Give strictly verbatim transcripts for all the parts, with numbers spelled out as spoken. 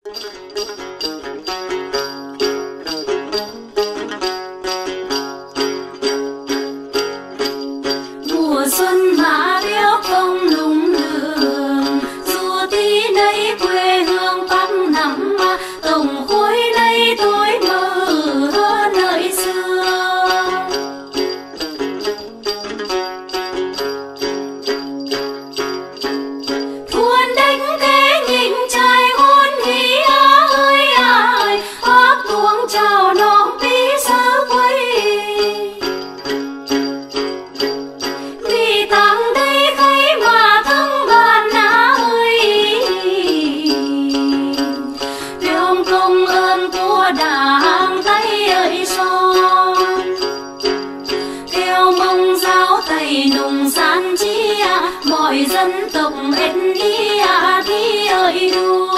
mùa xuân mà điếu không lung đường dù tí nay quê hương bắc nằm tổng khối nay tôi mơ hơn nơi xưa. Thuần đánh kế nhìn trai hôn hí ơi ơi hót tuồng chào non tí sơ quay vì thằng đây thấy mà thân bạn ơi vì ông công ơn của đảng tay ơi son theo mong giáo tay nùng san chia mọi dân tộc ên đi à thi ơi đua.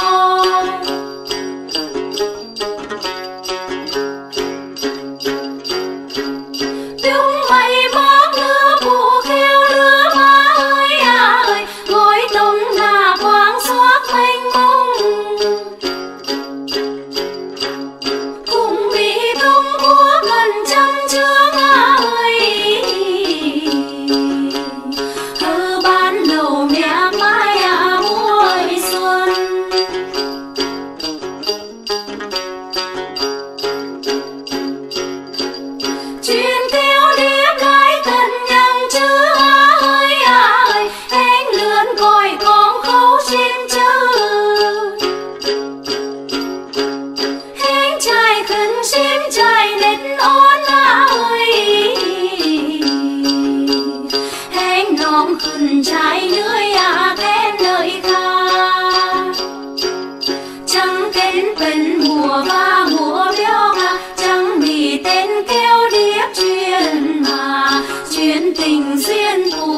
Tiếng mây bác lứa phụ kheo lứa má ơi ơi ngồi đông là quang xoát mênh mông cùng bị công của gần trăm chương ơi hơ ban lầu mẹ mai à muối xuân. Chuyên theo điệp lại thân nhân chứ ơi ơi anh lượn coi con khâu xin chữ anh trai khẩn xin trai nên ôn ơi anh nóm khẩn trai nơi à tên nơi khác chẳng tên bên mùa và mùa béo chẳng vì tên kêu điệp chuyên mà chuyên tình duyên phù